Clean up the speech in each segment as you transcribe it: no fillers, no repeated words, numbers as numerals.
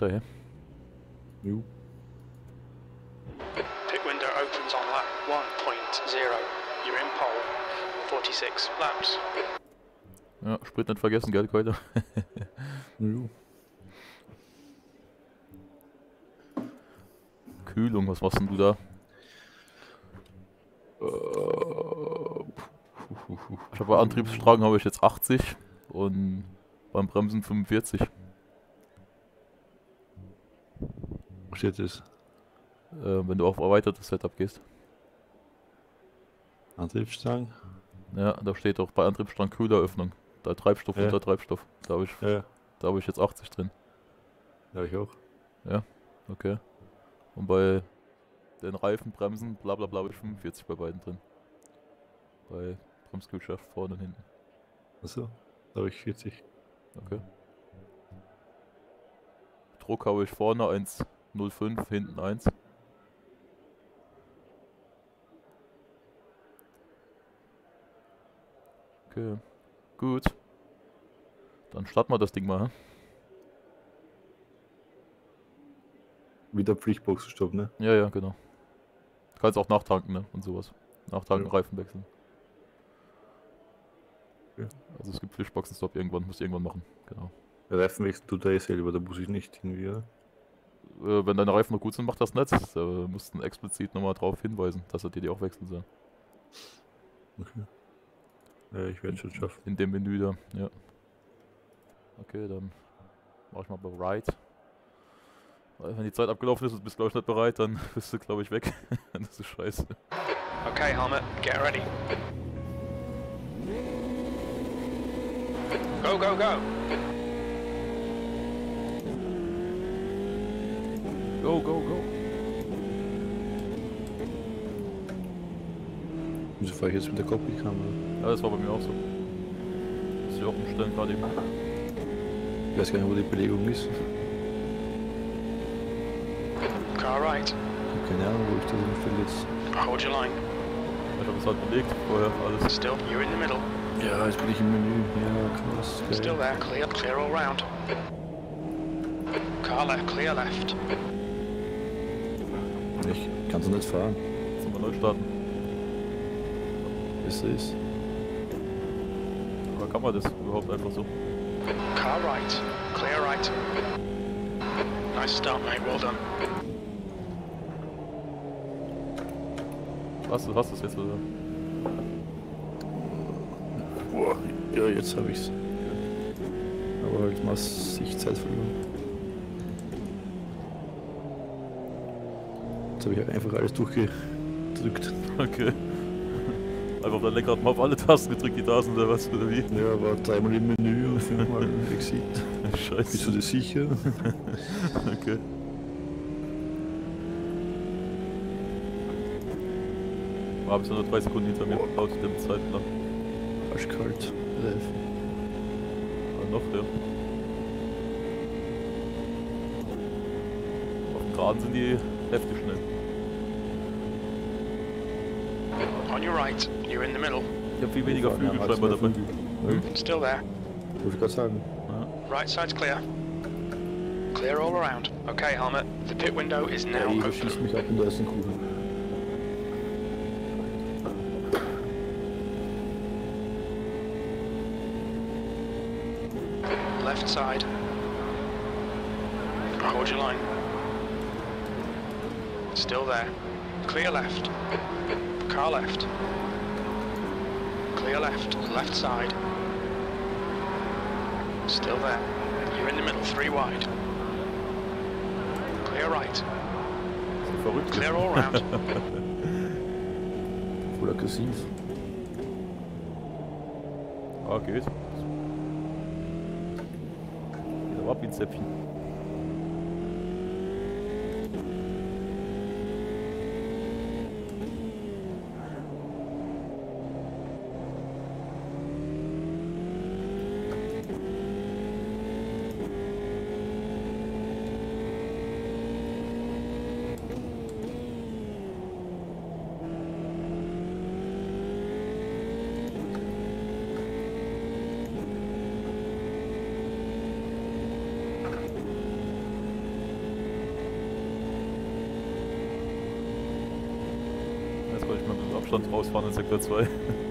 daher. Jo. Pit window opens on lap 1.0. You're in pole. 46 laps. Ja, Sprit nicht vergessen, gell, heute. Jo. Kühlung, was machst denn du da? Ich habe bei Antriebsstrang habe ich jetzt 80 und beim Bremsen 45. Was steht das? Wenn du auf erweitertes Setup gehst. Antriebsstrang? Ja, da steht auch bei Antriebsstrang Kühleröffnung. Da Treibstoff Ja. unter Treibstoff. Da habe ich, Ja, da hab ich jetzt 80 drin. ja, ich auch. Okay. Und bei den Reifen, Bremsen, bla bla bla, habe ich 45 bei beiden drin. Bei Bremskühlschaft vorne und hinten. Achso, da habe ich 40. Okay. Druck habe ich vorne 1,05, hinten 1. Okay, gut. Dann starten wir das Ding mal, hä? Wieder Pflichtboxenstopp, ne? Ja, ja, genau. Du kannst auch nachtanken, ne? Und sowas. Nachtanken, Ja. Reifen wechseln. Ja. Also es gibt Pflichtboxenstopp irgendwann, musst du irgendwann machen, genau. Der Reifenwechsel tut er eh selber, da muss ich nicht irgendwie, oder? Wenn deine Reifen noch gut sind, macht das nicht. Da musst du explizit nochmal drauf hinweisen, dass er dir die auch wechseln soll. Okay. Ja, ich werde schon schaffen. In dem Menü da, ja. Okay, dann mach ich mal bereit. Weil wenn die Zeit abgelaufen ist und du bist, glaube ich, nicht bereit, dann bist du, glaube ich, weg. Das ist scheiße. Okay, helmet, get ready. Go, go, go. Go, go, go. Wieso fahre ich jetzt mit der Cockpit-Kamera? Ja, das war bei mir auch so. Muss ich auch umstellen gerade eben. Ich weiß gar nicht, wo die Belegung ist. Car right. Ich habe keine Ahnung, wo ich das umstelle jetzt. Hold your line. Ich habe es halt belegt vorher alles. Still, you're in the middle. Ja, jetzt bin ich im Menü. Ja, krass. Geil. Still there, clear, clear all round. Car left, clear left. Ich kann so nicht fahren. Jetzt nochmal neu starten. Besser ist. Aber kann man das überhaupt einfach so? Car right, clear right. Nice start, mate, well done. Hast du das jetzt oder? Boah, ja, jetzt habe ich's. Aber halt massig Zeit verloren. Jetzt habe ich einfach alles durchgedrückt. Okay. Einfach auf der Lenkrad mal auf alle Tasten gedrückt, die da sind oder was, oder wie? Ja, war dreimal im Menü und fünfmal im Exit. Bist du Scheiße. dir sicher? Okay. War bis nur 3 Sekunden hinter mir, laut dem Zeitplan. Arschkalt. Reifen. Aber noch, ja. Auf dem Geraden sind die heftig schnell. On your right, you're in the middle. Ich hab viel weniger Flügel scheinbar dabei. Still there. Wollte ich gerade sagen. Ja. Right side's clear. Clear all around. Okay, helmet, the pit window is now Ja, open. schießt mich ab in der ersten Kurve. Left side. Hold your line. Still there. Clear left. Car left. Clear left. Left side. Still there. You're in the middle, 3 wide. Clear right. So verrückt. Clear all round. Voll aggressiv. Ah, geht. Geht aber ab wie ein Zäpfchen. Abstand rausfahren in Sektor 2.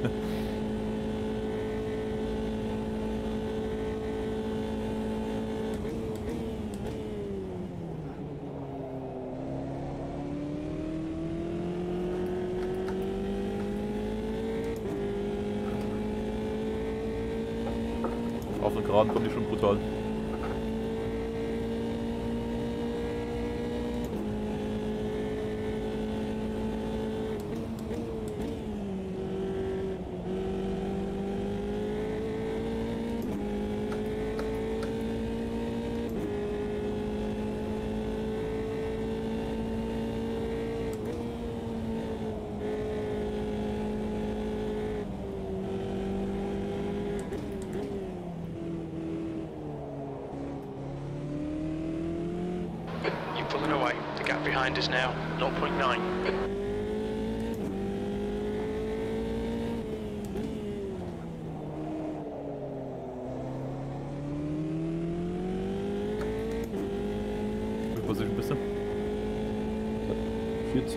Auf den Geraden kommen die schon brutal. You're pulling away. The gap behind is now 0.9. Wie Position bist du? 14.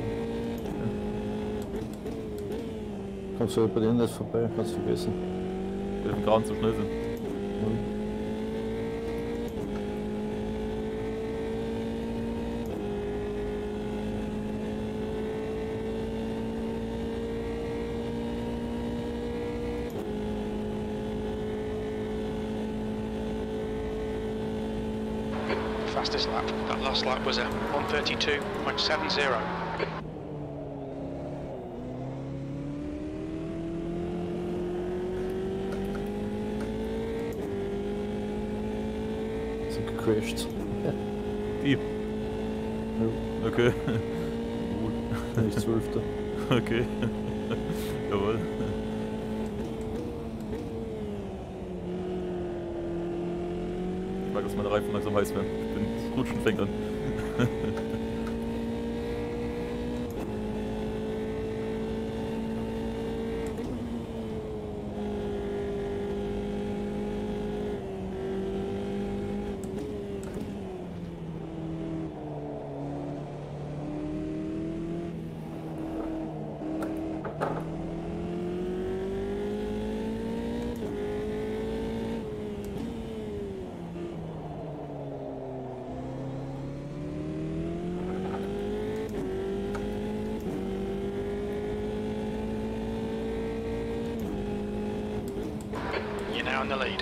Kommst du bei denen nicht vorbei, kannst du vergessen. Weil wir gerade zu schnell sind. Fastest lap. That last lap was a 1:32.70. Sind gecrashed. Die. Ja, Okay. bin ich 12. Okay. Jawohl. Ich mag, dass meine Reifen langsam heiß werden. Das Rutschen fängt an. You're now in the lead.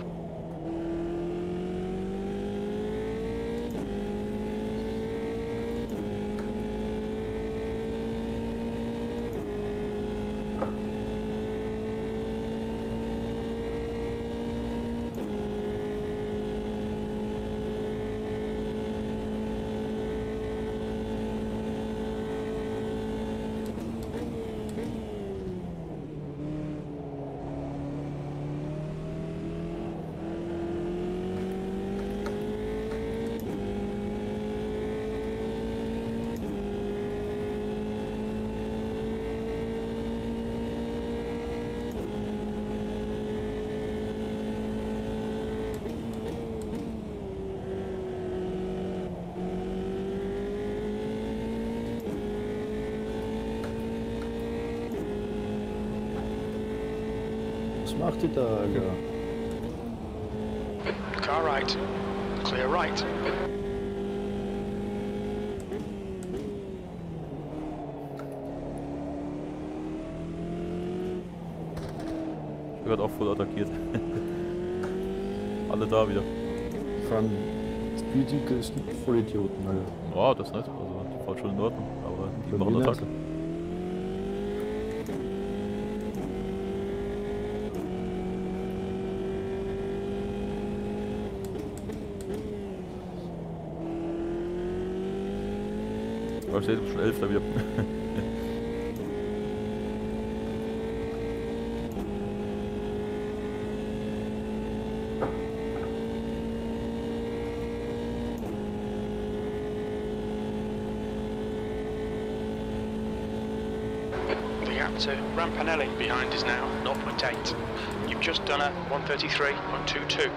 Was macht die da, Alter? Car right. Clear right. Ich werde auch voll attackiert. Alle da wieder. Fahren Speedy ist Vollidioten, Alter. Ja, das nicht. Also, die fahren schon in Ordnung. Aber die Bei machen mir Attacke. Aber steht schon 11 da wieder. The gap to Rampanelli behind is now 0.8. You've just done a 1:33.22.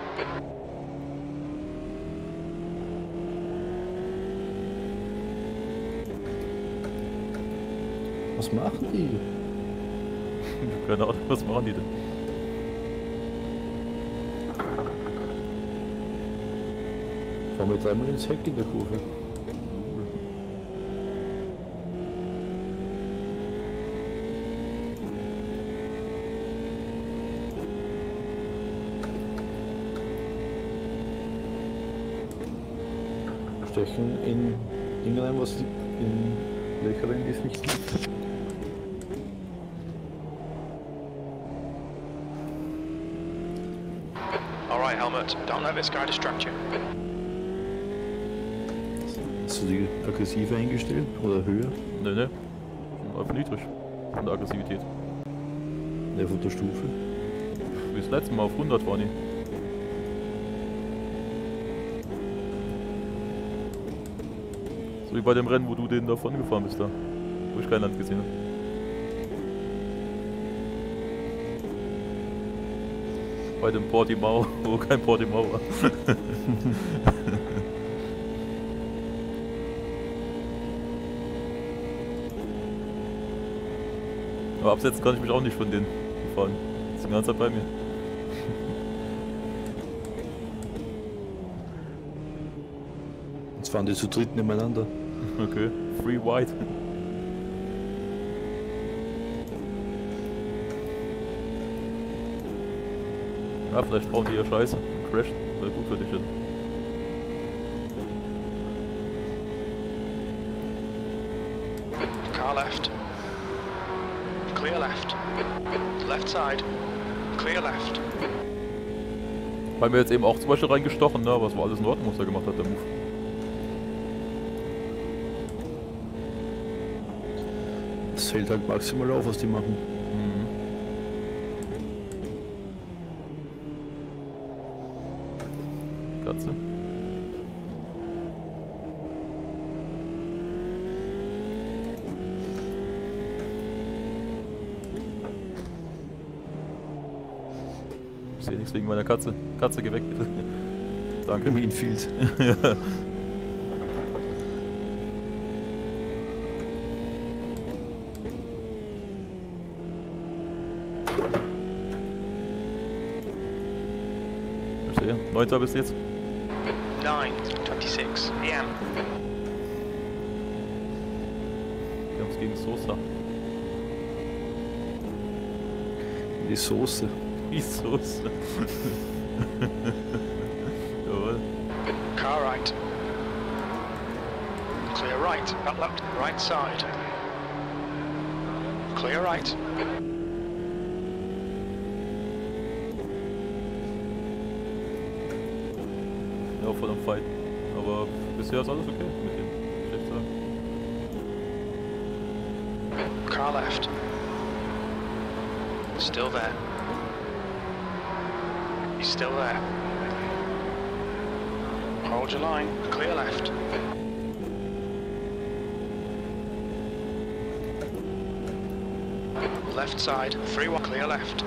Was machen die? Keine Ahnung, was machen die denn? Fahren wir dreimal ins Heck in der Kurve. Stechen in Dinge rein, was in Löcher rein, die es nicht gibt. Alright, Helmut, don't let this guy distract you. Hast du die aggressiver eingestellt oder höher? Ne. Einfach niedrig. Von der Aggressivität. Ne, von der Stufe. Wie das letzte Mal auf 100 war die. So wie bei dem Rennen, wo du den davon gefahren bist da. Wo ich kein Land gesehen habe. Bei dem Portimao, wo kein Portimao war. Aber absetzen kann ich mich auch nicht von denen fahren. Die sind die ganze Zeit bei mir. Jetzt fahren die zu dritt nebeneinander. Okay, free white. Ja, vielleicht brauchen die ja Scheiße und crashen. Wäre gut für dich hin. Car left. Clear left. Left side. Clear left. Bei mir jetzt eben auch zum Beispiel reingestochen, ne? Aber es war alles in Ordnung, was er gemacht hat, der Move. Das hält halt maximal auf, was die machen. Mhm. Katze. Ich sehe nichts wegen meiner Katze. Katze, geh weg bitte. Danke. Im Infield. Ja. Verstehe. 9. bis jetzt. 9:26 p.m. Wir haben es gegen Sosa. Die Soße. Die Soße. Jawohl. Car right. Clear right. Up left. Right side. Clear right. Ja, voll am Fight. Aber bisher ist alles okay mit dem. Schlecht sagen. Car left. Still there. He's still there. Hold your line. Clear left. Left side. 3-1. Clear left.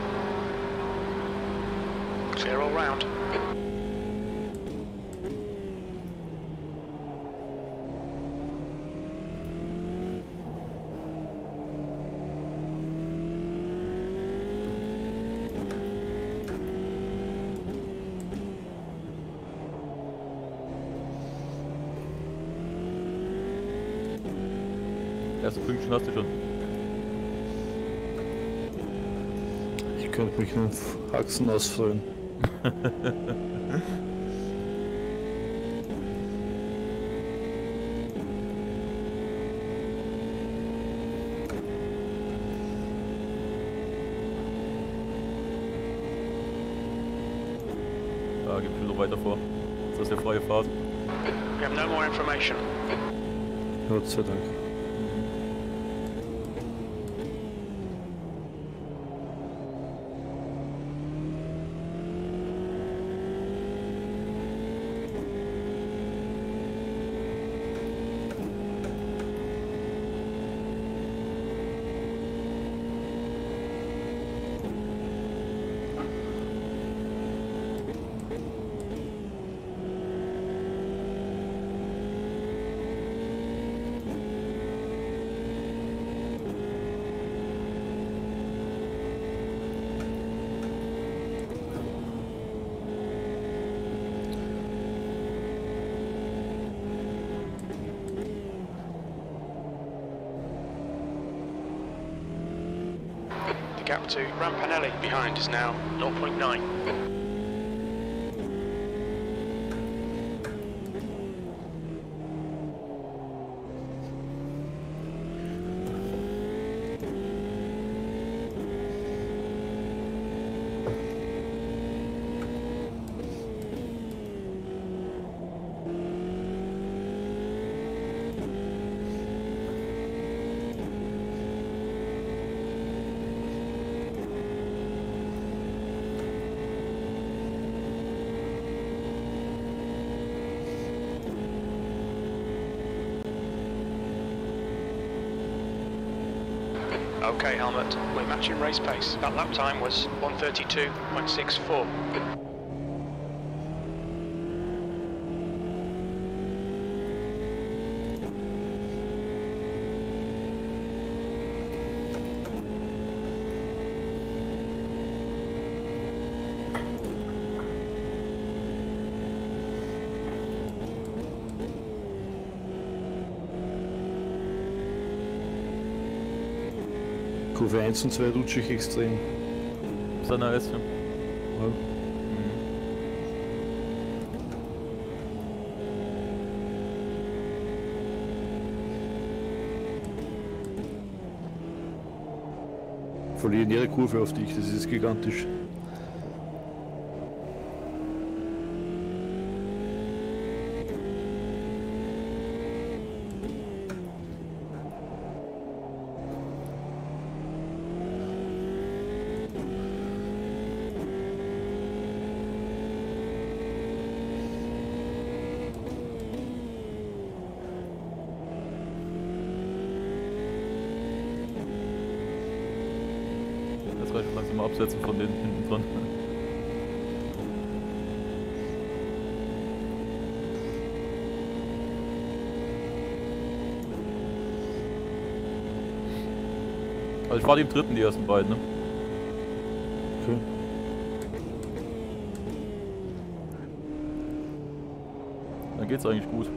Clear all round. Erste Pünktchen hast du schon. Ich könnte mich nur auf Haxen ausfreuen. Da gibt es noch weiter vor. Das ist ja freie Fahrt. We have no more information. Gott sei Dank. gap to Rampanelli behind is now 0.9. Okay, Helmut, we're matching race pace. That lap time was 1:32.64. Kurve 1 und 2 rutsche ich extrem. Seiner S. Ja. Ja. Verlieren jede Kurve auf dich, das ist gigantisch. Jetzt reicht langsam mal absetzen von den hinten dran. Also ich war die im dritten, die ersten beiden, ne? Okay. Dann geht's eigentlich gut.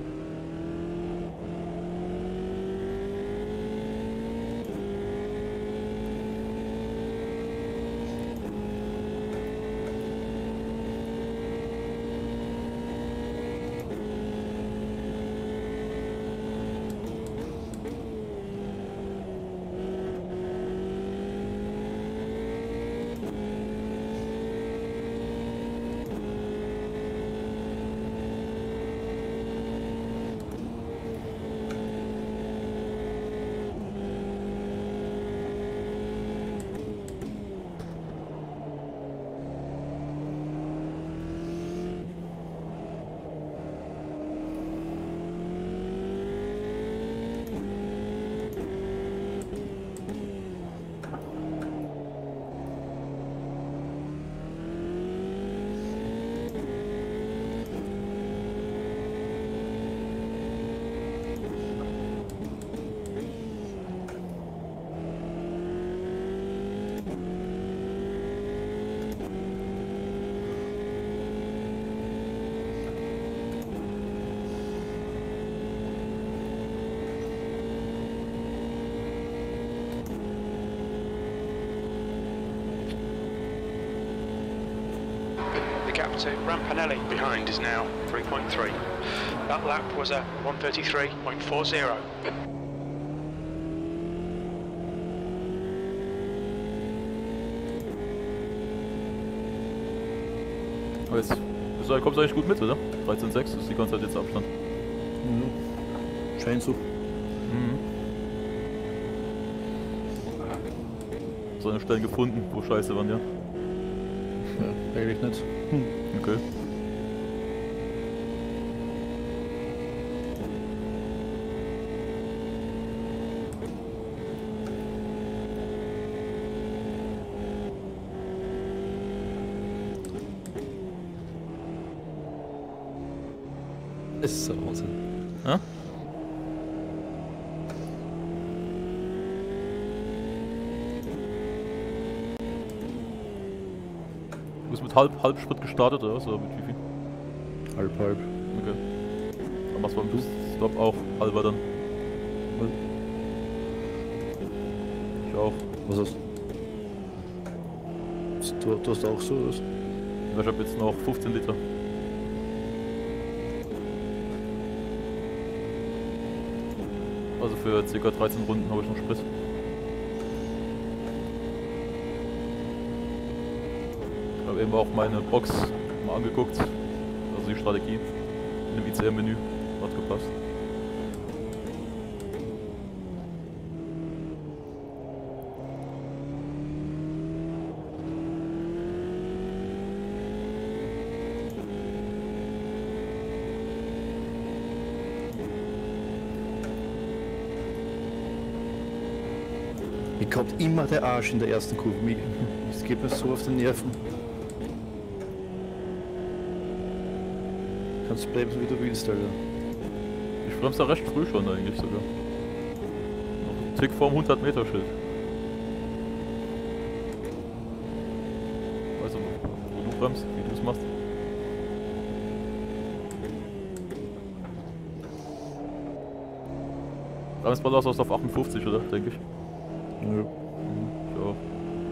The gap to Rampanelli behind is now 3.3. That lap was a 1:33.40. Aber jetzt kommst du eigentlich gut mit, oder? 13,6 ist die ganze Zeit jetzt Abstand. Mhm. Scheint so. Mhm. So eine Stellen gefunden, wo scheiße waren, ja? Ja, eigentlich nicht. Okay. Das ist ein Wahnsinn. Ja? Du bist mit Halbsprit gestartet, oder was? Oder mit wie viel? Halb. Okay. Dann machst du beim Stop auch halber dann. Ich auch. Was hast du? Du hast auch so, oder? Ich habe jetzt noch 15 Liter. Also für ca. 13 Runden habe ich noch Sprit. Ich habe eben auch meine Box mal angeguckt. Also die Strategie in dem ICM-Menü hat gepasst. Mir kommt immer der Arsch in der ersten Kurve. Es geht mir so auf den Nerven. Kannst bremsen, wie du willst, Alter. Ich bremse da recht früh schon eigentlich sogar. Noch ein Tick vorm 100-Meter-Schild. Weißt du, wo du bremst, wie du es machst? Bremsball aus auf 58, oder? Denke ich. Ja. Ich auch.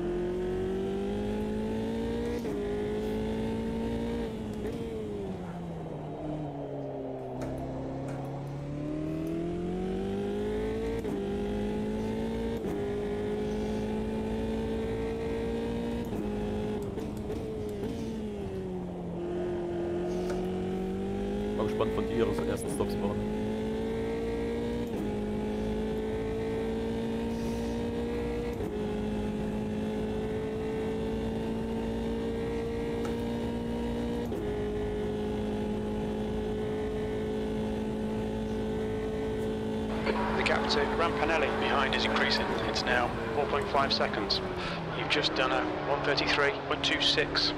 War gespannt, von dir ihre ersten Stops machen. The gap to Rampanelli behind is increasing. It's now 4.5 seconds. You've just done a 1:33.26.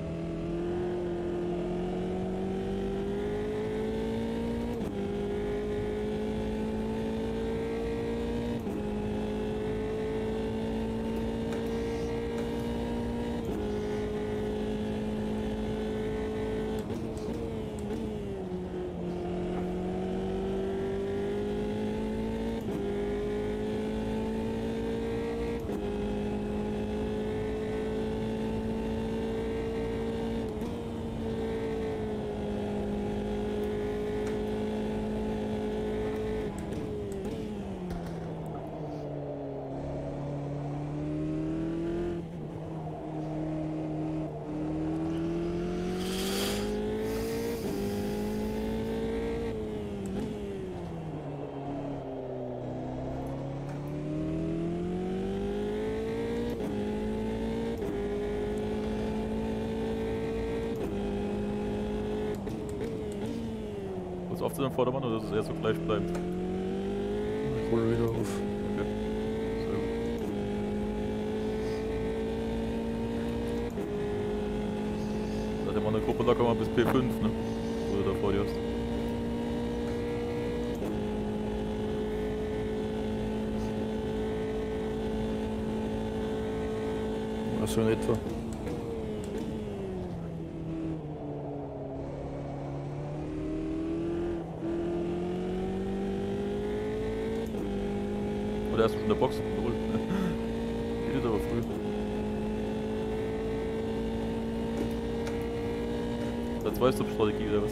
Ist oft so im Vordermann oder ist es eher so gleichbleibend? Ich hole wieder auf. Okay. Sehr gut. Da hat ja mal eine Gruppe locker mal bis P5, ne? Wo du da vor dir hast. Also in etwa. Oder erst schon in der Box? Null. Geht jetzt aber früh. Das weißt du Strategie oder was?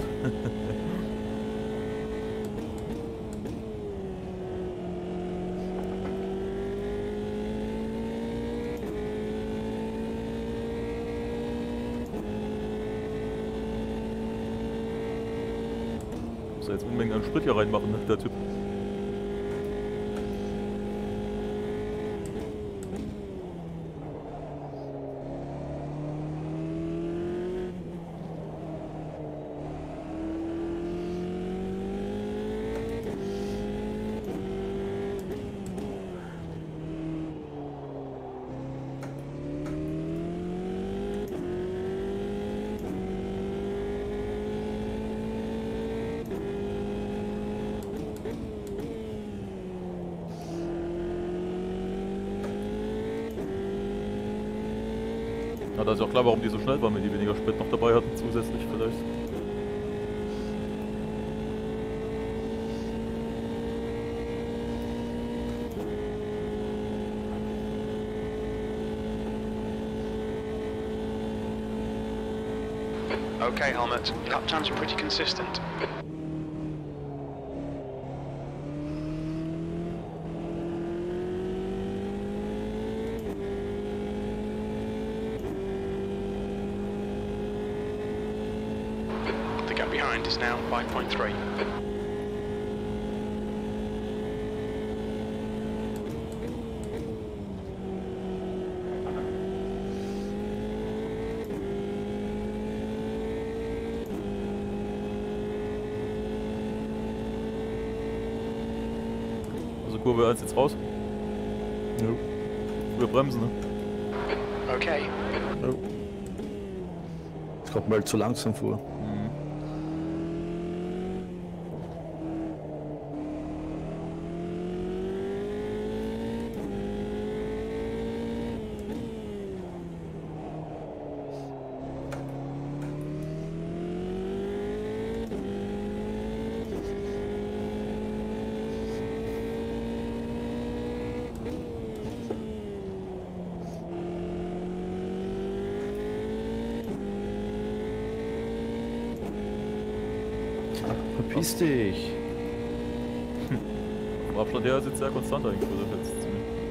Muss er jetzt Unmengen an Sprit hier reinmachen, ne, der Typ. Ja, da ist auch klar, warum die so schnell waren, wenn die weniger Sprit noch dabei hatten, zusätzlich vielleicht. Okay, Helmut. Lap times are pretty consistent. The gap behind is now 5.3. Also Kurve 1 jetzt raus. Ja. Wir bremsen, ne? Okay. Ja. Es kommt mal zu langsam vor. Mhm. Verpiss dich! Vom Abstand her ist jetzt sehr konstant eigentlich für das jetzt.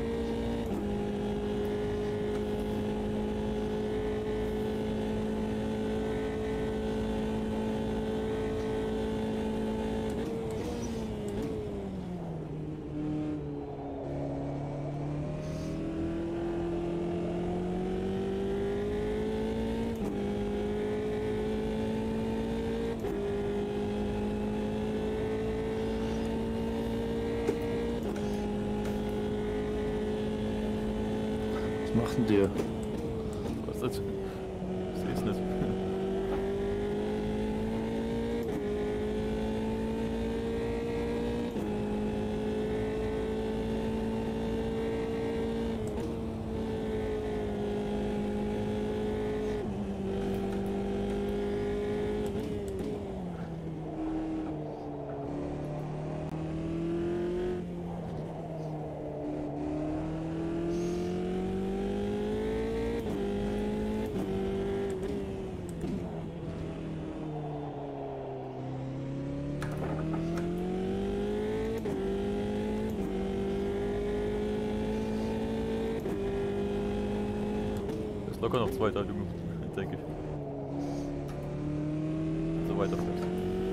Was macht denn der? Was ist das? Ich seh's nicht. Ist locker noch zweiter, Junge, denke ich. So weiter fährst.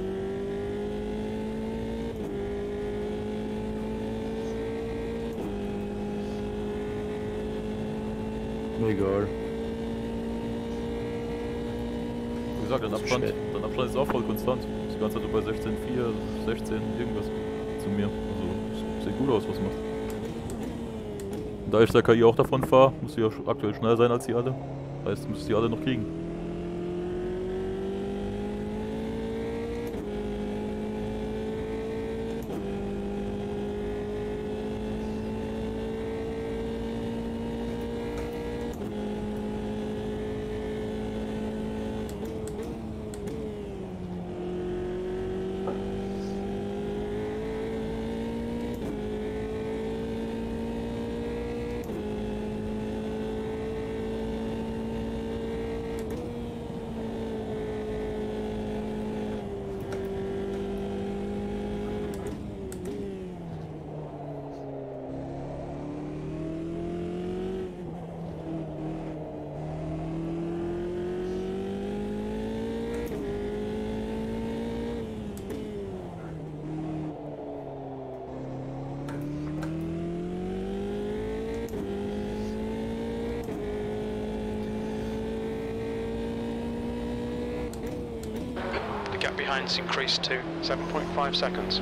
Mir egal. Wie gesagt, dein Abstand ist auch voll konstant. Das ganze Zeit so bei 16,4, 16, irgendwas zu mir. Also, sieht gut aus, was macht. Da ich der KI auch davon fahre, muss ich ja aktuell schneller sein als die alle. Heißt, müsste die alle noch kriegen. The gap behind's increased to 7.5 seconds.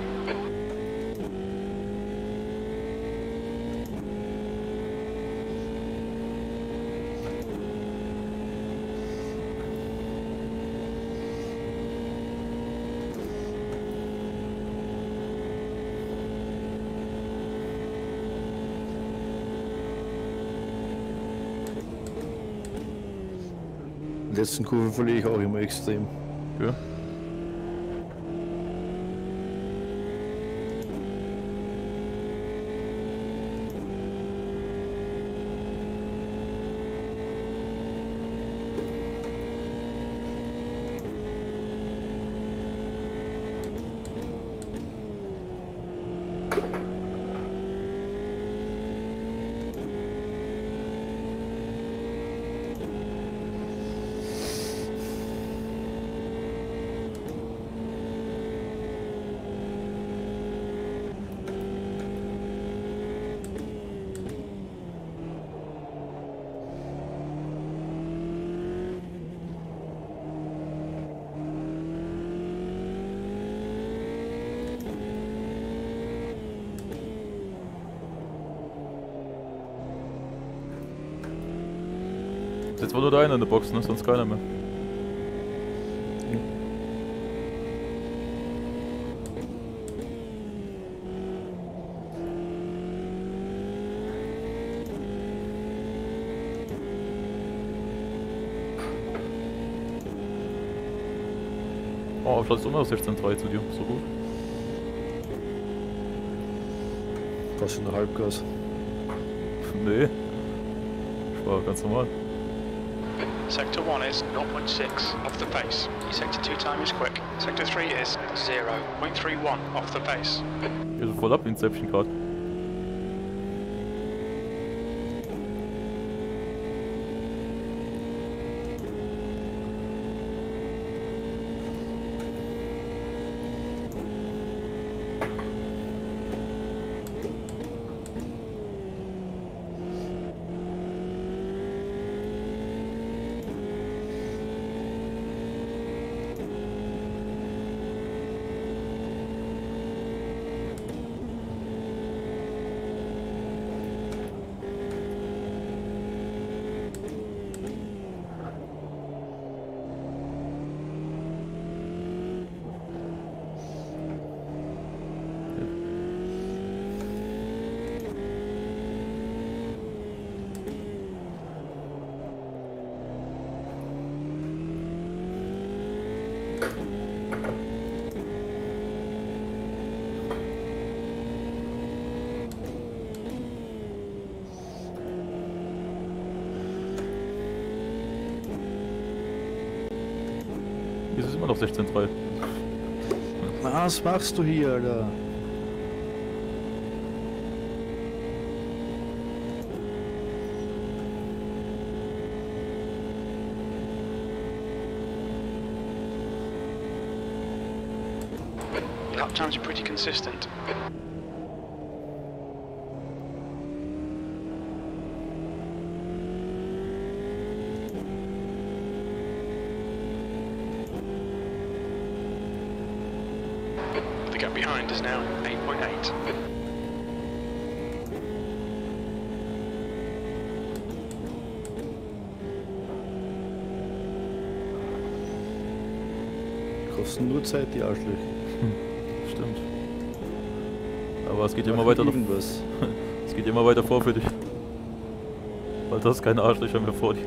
In der letzten Kurve verliere ich auch immer extrem. Ja. Ist jetzt wohl nur der eine in der Box, ne? Sonst keiner mehr. Oh, vielleicht ist immer noch 16,3 zu dir. So gut. Fast in der Halbgas. Nee. Ich war ganz normal. Sector 1 is 0.6 off the pace. Sector 2 time is quick. Sector 3 is 0.31 off the pace. Hier ist voll ab, Inception gerade. Hier ist es immer noch 16,3. Was machst du hier, Alter? Lap times are pretty consistent. The gap behind is now 8.8. Kosten nur Zeit, die Arschlöcher. Stimmt. Aber es geht immer weiter irgendwas. Es geht immer weiter vor für dich. Weil das keine Arschlöcher mehr vor dir.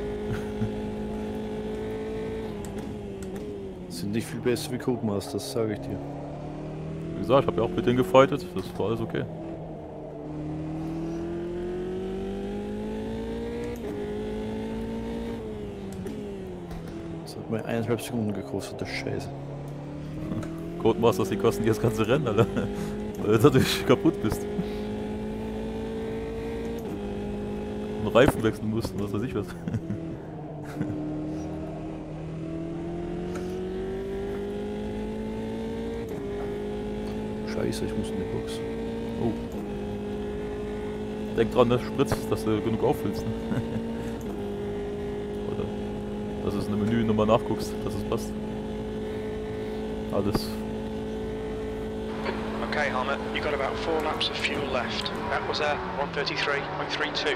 Sind nicht viel besser wie Codemasters, sage ich dir. Wie gesagt, ich habe ja auch mit denen gefightet, das war alles okay. Das hat mir 1,5 Sekunden gekostet, das Scheiße. Codemasters, die kosten dir das ganze Rennen, Alter. Weil du dadurch kaputt bist. Und Reifen wechseln mussten, was weiß ich was. Scheiße, ich muss in die Box. Oh. Denk dran, ne? Spritz, dass du genug auffüllst. Ne? Oder dass du es in dem Menü nochmal nachguckst, dass es passt. Alles. Okay, Helmet, you've got about 4 laps of fuel left. That was a 133.32.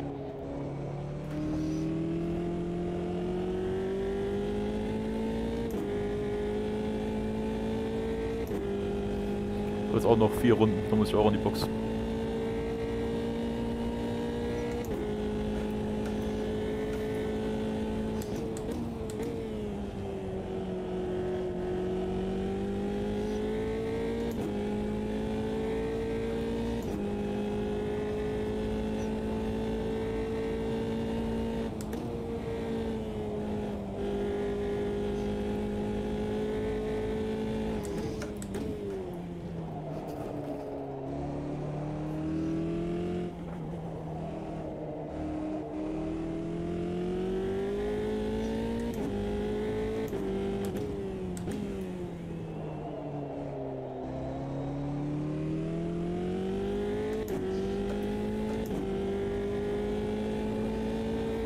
Jetzt auch noch 4 Runden, dann muss ich auch in die Box.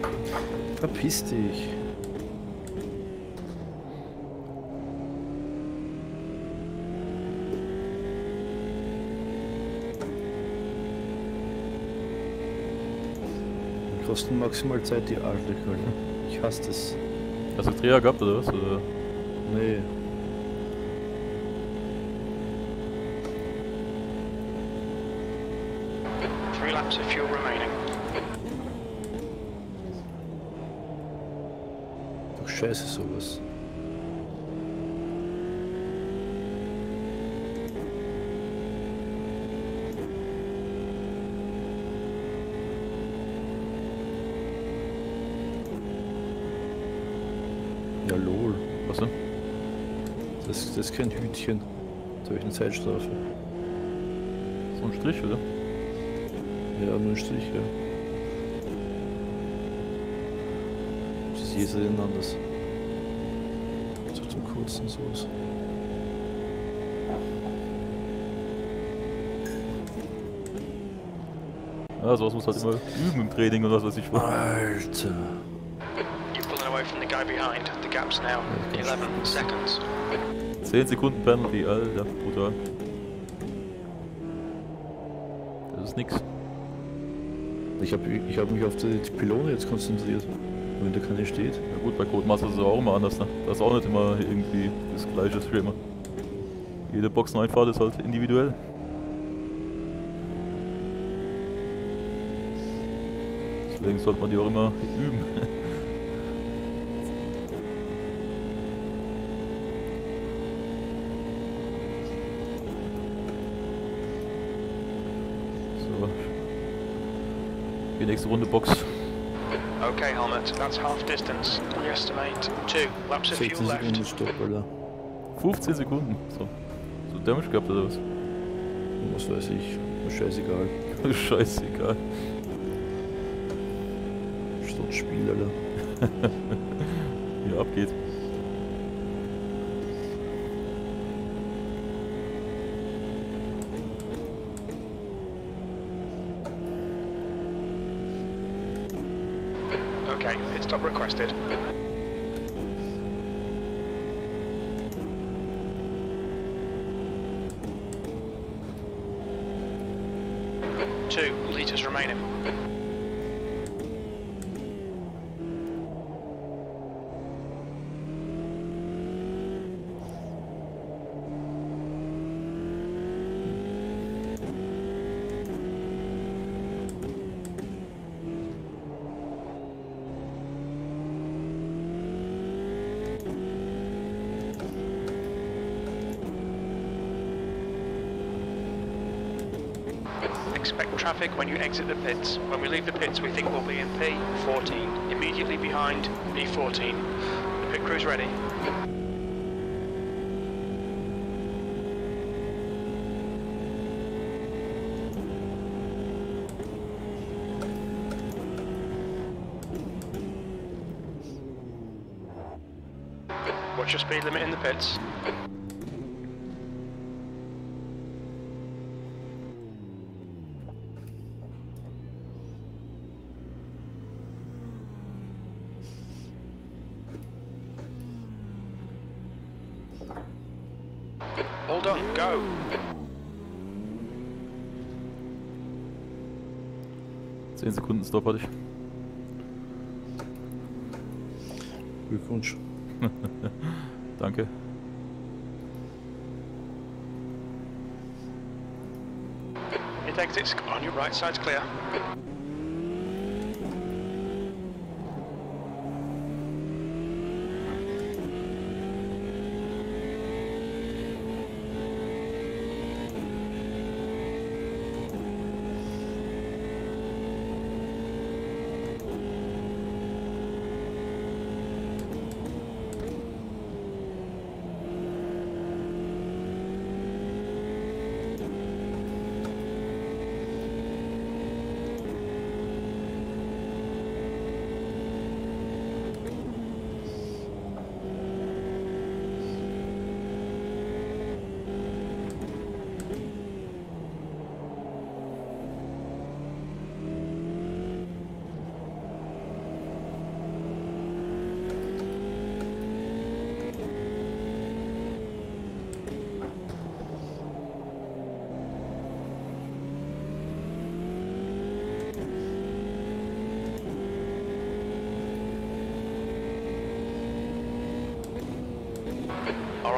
Verpiss dich. Die kosten maximal Zeit, die Arschlöcher. Ich hasse das. Hast du Dreher gehabt oder was? Oder? Nee. Three laps of fuel remaining. Doch scheiße sowas. Ja lol. Was denn? Das ist kein Hütchen. Jetzt habe ich eine Zeitstrafe. So ein Strich, oder? Ja, nur ein Strich, ja. Das ist jeder denn anders. So zum Kurzen sowas. Ja, sowas muss halt immer üben im Training oder was weiß ich was. Alter. You're pulling away from the guy behind. The gap's now 11 seconds. 10 Sekunden Penalty, Alter, brutal. Das ist nix. Ich hab mich auf die Pylone jetzt konzentriert. Wenn da keine steht. Ja gut, bei Codemasters ist es auch immer anders, ne? Da ist auch nicht immer irgendwie das gleiche Schema. Jede Boxeneinfahrt ist halt individuell. Deswegen sollte man die auch immer üben. So. Die nächste Runde Box. Okay, Helmet, that's half distance. We estimate 2 laps of 16 fuel left. Sekunden Stopp, Alter. 15 Sekunden. So Damage gehabt oder was? Was weiß ich. Mir scheißegal. Scheißegal. Sturzspiel, Alter. Wie ab geht's. Okay, pit stop requested. Two litres remaining. Expect traffic when you exit the pits. When we leave the pits, we think we'll be in P14, immediately behind P14. The pit crew's ready. Watch your speed limit in the pits. All done, go! Zehn Sekunden Stop hatte ich. Glückwunsch. Danke. Pit exits on your right side's clear.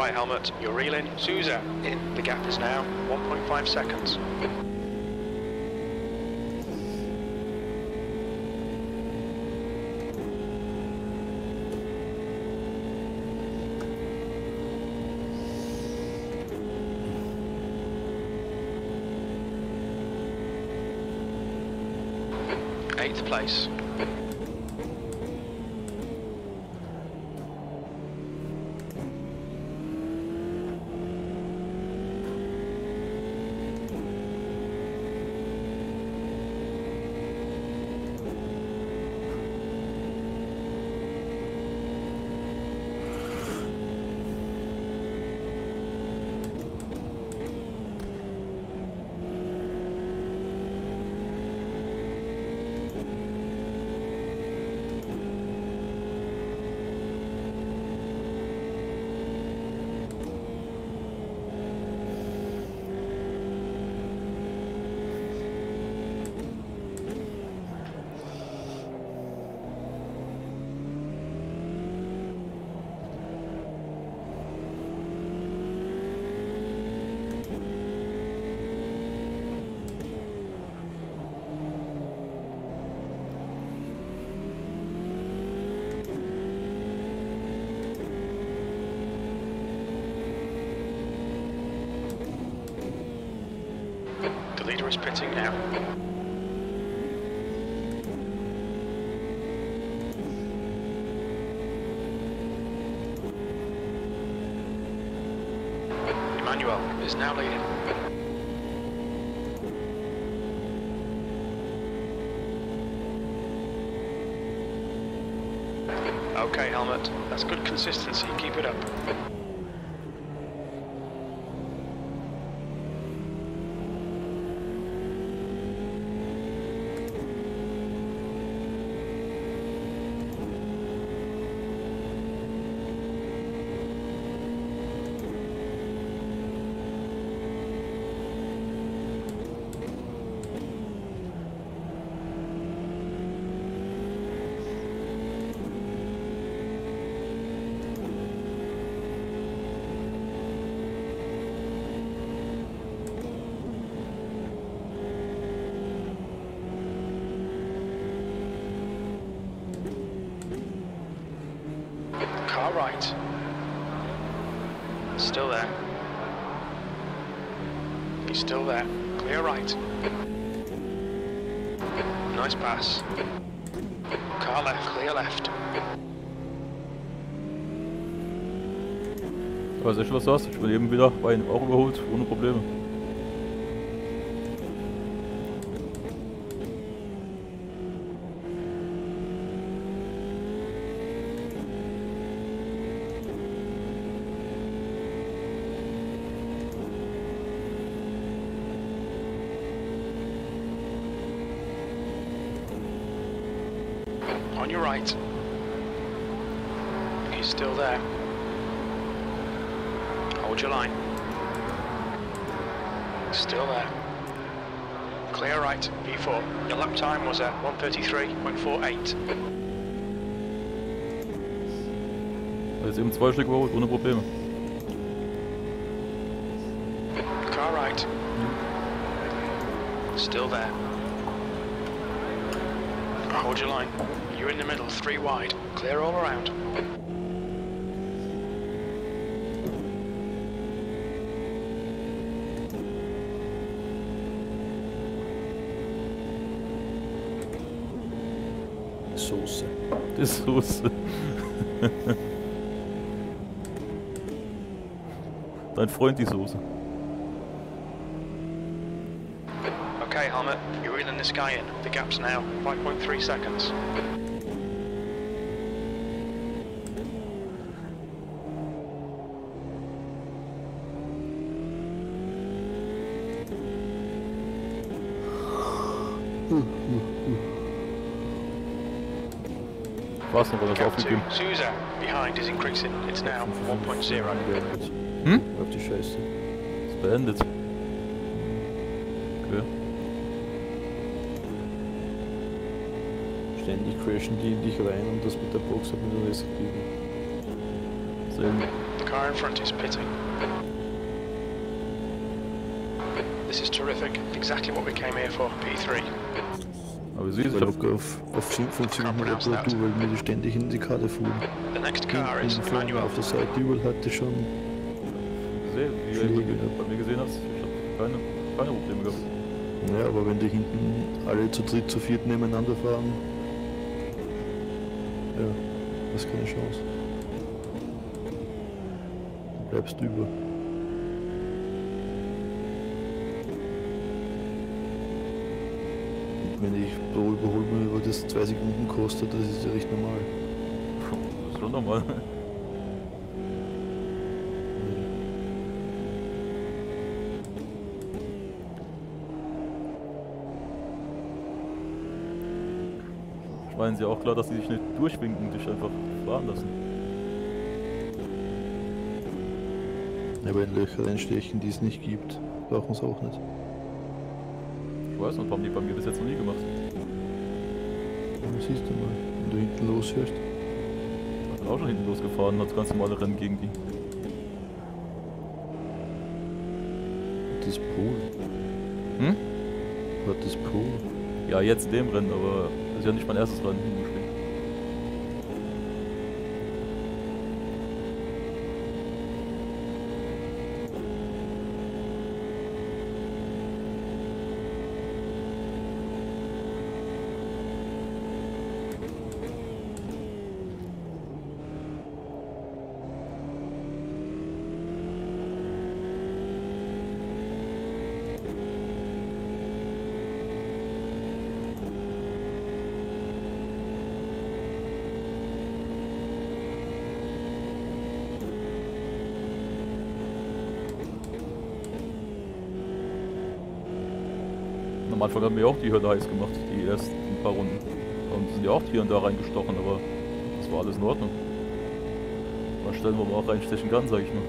right, Helmut. You're reeling. Sousa in. The gap is now 1.5 seconds. Eighth place. The leader is pitting now. Emmanuel is now leading. Okay, Helmut, that's good consistency. Keep it up. Car right. Still there. He's still there. Clear right. Nice pass. Car left. Clear left. Weiß ich, was du hast. Ich bin eben wieder bei ihm auch überholt, ohne Probleme. On your right. He's still there. Hold your line. Still there. Clear right, P4. Your lap time was at 1:33.48. Jetzt eben 2 Stück überholt, ohne Probleme. Car right. Still there. Hold your line. You're in the middle, 3 wide. Clear all around. Soße. Die Soße. Dein Freund die Soße. Okay, Helmut, you're reeling this guy in. The gap's now 5.3 seconds. War's noch, oder Gap aufgegeben? to Sousa behind is increasing. It's now 1.0. Hm? Auf die Scheiße. Ist beendet. Okay. Ständig crashen die in dich rein und das mit der Box hat mir nur das gegeben. Sehen. The car in front is pitting. This is terrific. Exactly what we came here for, P3. Aber sie ist Weil locker auf 57 mal Reparatur, weil mir die ständig in die Karte fuhren. The next car is Vorne Emmanuel. auf der Seite überall hatte schon gesehen, wie Schläge, du ja. bei mir gesehen hast. Ich habe keine Probleme gehabt. Ja, aber wenn die hinten alle zu dritt, zu viert nebeneinander fahren, ja, das ist keine Chance. Du bleibst über. Und wenn ich pro Überholmanöver über das 2 Sekunden kostet, das ist ja recht normal. Das ist schon normal. Meinen sie auch klar, dass sie sich nicht durchwinken und dich einfach fahren lassen. Ja, aber in Löcher reinstechen, die es nicht gibt, brauchen sie auch nicht. Ich weiß nicht, haben die bei mir bis jetzt noch nie gemacht. Ja, siehst du mal, wenn du hinten losfährst. Ich bin auch schon hinten losgefahren, hat ganz normale Rennen gegen die. Das ist Pool. Hm? Was ist Pool? Ja, jetzt in dem Rennen, aber das ist ja nicht mein erstes Rennen hingespielt. Am Anfang haben wir auch die Hölle heiß gemacht, die ersten paar Runden. Und sind ja auch hier und da reingestochen, aber das war alles in Ordnung. Mal stellen, wo man auch reinstechen kann, sag ich mal.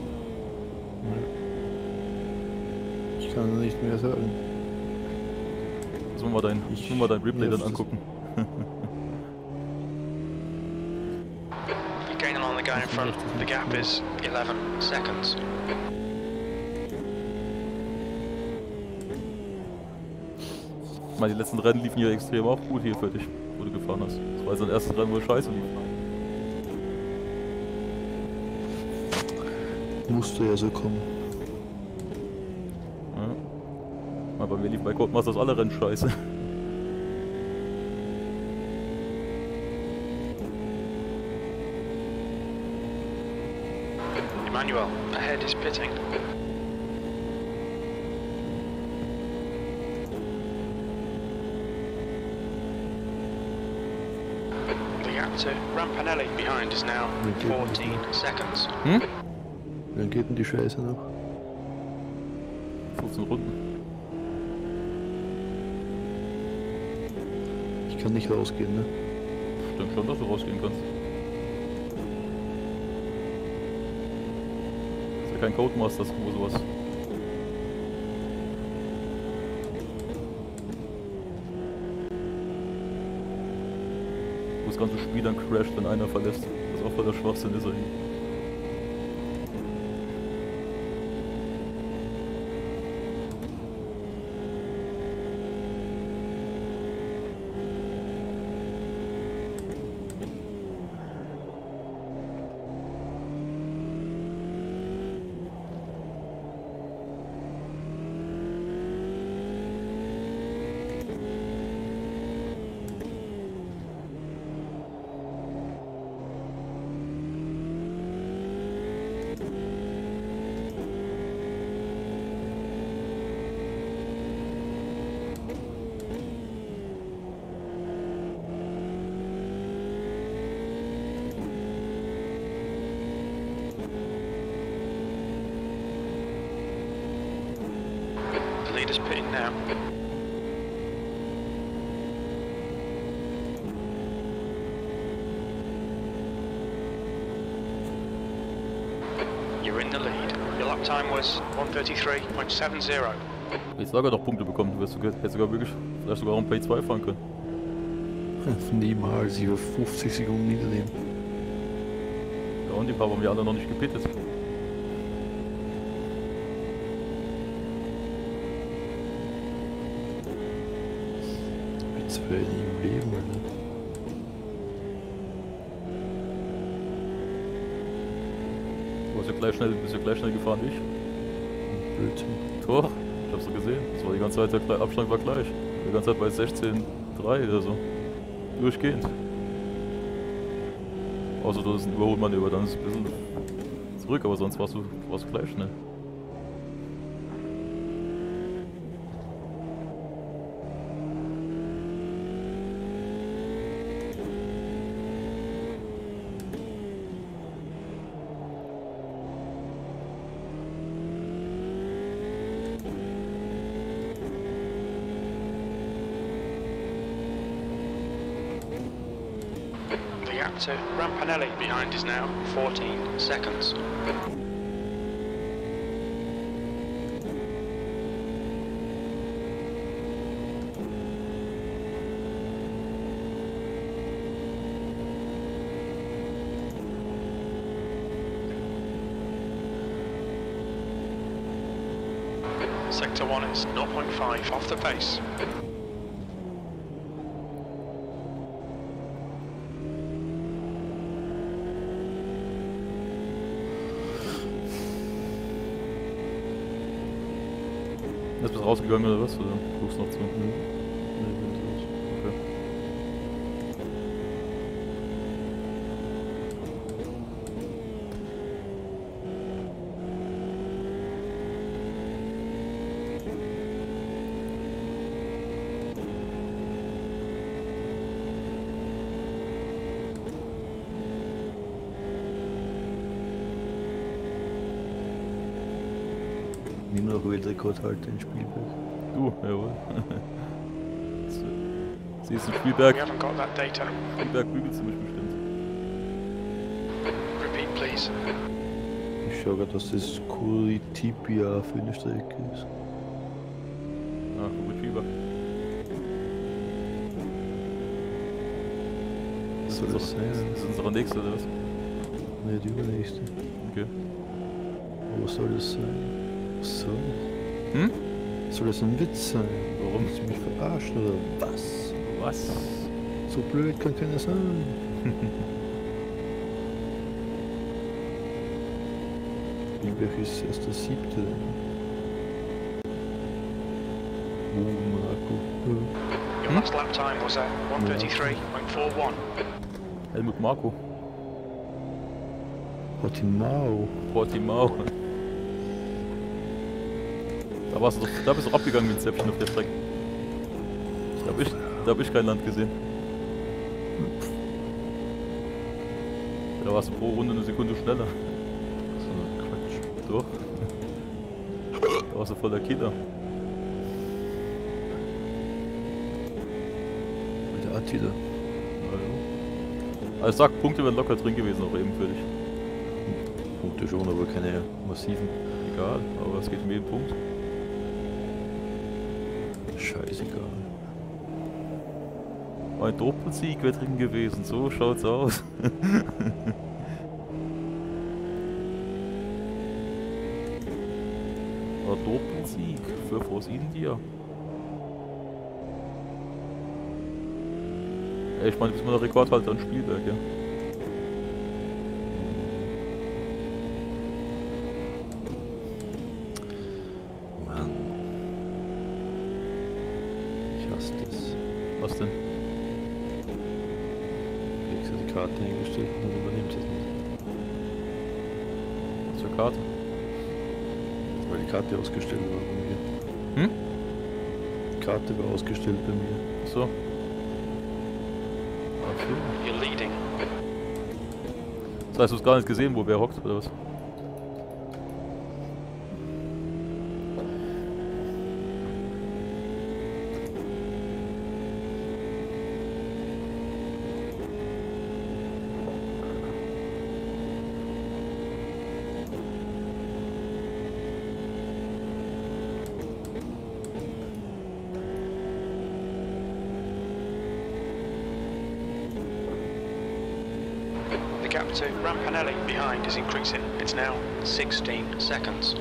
Ich kann nicht mehr sagen. Lass mal dein Replay dann angucken. You're gaining on the guy in front. The gap is 11 seconds. Ich meine, die letzten Rennen liefen hier extrem auch gut hier für dich, wo du gefahren hast. Das war jetzt dein erstes Rennen, wo scheiße lief. Musste ja so kommen. Ja. Mal bei mir lief bei Codemasters alle Rennen scheiße. Emmanuel, ahead is pitting. The gap to Rampanelli behind is now 14 seconds. Hm? Wie lange geht denn die Scheiße noch? 15 Runden. Ich kann nicht rausgehen, ne? Stimmt schon, dass du rausgehen kannst. Das ist ja kein Codemasters, wo sowas. Wo das ganze Spiel dann crasht, wenn einer verlässt. Was auch voller Schwachsinn ist eigentlich. The leader's pitting now. You're in the lead. Your lap time was 1:33.70. Jetzt sogar noch Punkte bekommen, du hättest sogar wirklich, vielleicht sogar auch ein P2 fahren können. Niemals, ich war 50 Sekunden hinter dem. Ja, und die paar haben ja alle noch nicht gepittet. Jetzt wäre nie im Leben, Alter. Du bist ja gleich schnell gefahren wie ich. Blödsinn. Doch, ich hab's so gesehen. Das war die ganze Zeit, der Abstand war gleich. Die ganze Zeit bei 16,3 oder so. Durchgehend. Außer du hast ein Überholmanöver, dann ist es ein bisschen zurück, aber sonst warst du gleich schnell. The gap to Rampanelli behind is now 14 seconds. Sector 1 is 0.5 off the pace. Jetzt bist du rausgegangen oder was? Oder guckst noch zu? Nee, bin durch. Okay. Nimm noch Weltrekordhalter in Spielberg. Du, jawohl. Siehst du, Spielberg, We haven't got that data. Spielberg bügelt ziemlich bestimmt. Repeat, please. Ich schau grad, dass das Curitiba für eine Strecke ist. Ah, Curitiba. Was soll das sein? Das ist unsere nächste, oder was? Ne, die übernächste. Okay. Aber was soll das sein? Was soll das? Hm? Soll das ein Witz sein? Warum? Willst du mich verarschen oder was? Was? So blöd kann keiner sein. Spielberg ist erst der 7. Monaco. Your last lap time was a 1:33.41. Helmut Marko. Portimao. Portimao. Da bist du abgegangen wie ein Zäpfchen auf der Strecke. Da hab ich kein Land gesehen. Da warst du pro Runde eine Sekunde schneller. So ein Quatsch. Doch. Da warst du voll der Killer. Mit der Attila. Also ich sag, Punkte wären locker drin gewesen, auch eben für dich. Punkte schon, aber keine massiven. Egal, aber es geht um jeden Punkt. Scheißegal. Ein Doppelsieg wäre drin gewesen, so schaut's aus. Ein Doppelsieg für Force India. Ja, ich meine, du bist mal der Rekordhalter an Spielberg, ja. Mann. Ich hasse das. Was denn? Ich habe die Karte hingestellt und dann übernimmt es nicht. Was für Karte? Weil die Karte ausgestellt war bei mir. Hm? Die Karte war ausgestellt bei mir. Achso. You're leading. Das heißt, du hast gar nicht gesehen, wo wer hockt, oder was? The gap gap to Rampanelli behind is increasing. It's now 16 seconds.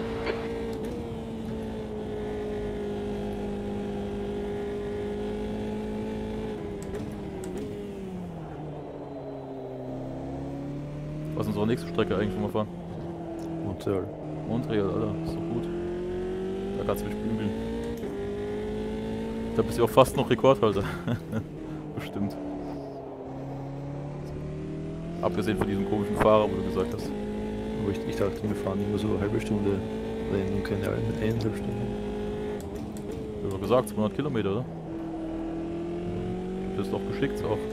Was ist unsere nächste Strecke eigentlich, wo wir fahren? Montreal. Montreal, Alter, ist doch gut. Da kannst du mich bügeln. Da bist du auch fast noch Rekordhalter. Bestimmt. Abgesehen von diesem komischen Fahrer, wo du gesagt hast. Aber ich dachte, wir fahren immer so eine halbe Stunde Rennen und keine eineinhalb Stunden. Du hast gesagt, 200 Kilometer, oder? Das ist doch geschickt auch.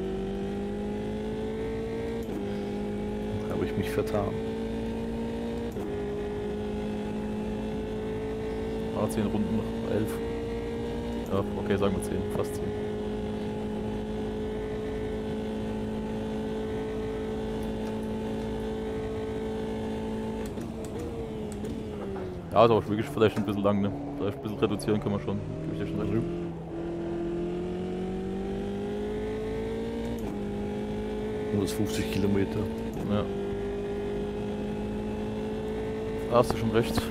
Habe ich mich vertan. 10 Runden noch, 11. Ja, okay, sagen wir 10, fast 10. Ja, ist aber wirklich vielleicht ein bisschen lang, ne? Vielleicht ein bisschen reduzieren können wir schon. Gebe ich dir schon recht. 150 Kilometer. Ja. Da hast du schon recht.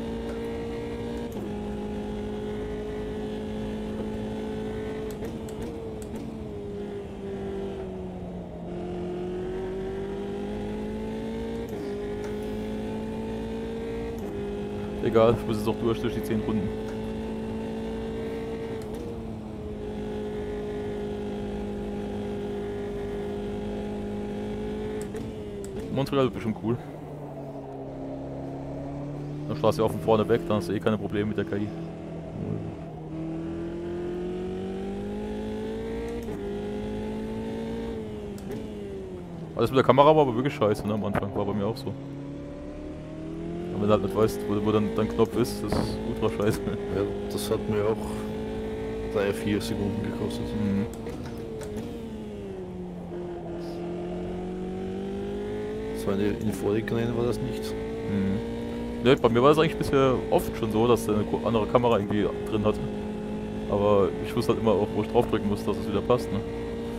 Egal, ich muss jetzt auch durch die 10 Runden. Montreal wird bestimmt cool. Dann straße ich auch von vorne weg, dann hast du eh keine Probleme mit der KI. Alles mit der Kamera war aber wirklich scheiße, ne? Am Anfang war bei mir auch so. Und wenn du halt nicht weißt, wo dann dein Knopf ist, das ist ultra scheiße. Ja, das hat mir auch 3-4 Sekunden gekostet. Mhm. Das war in den vorigen Rennen war das nicht. Mhm. Ne, bei mir war es eigentlich bisher oft schon so, dass er eine andere Kamera irgendwie drin hatte. Aber ich wusste halt immer auch, wo ich draufdrücken muss, dass es wieder passt, ne?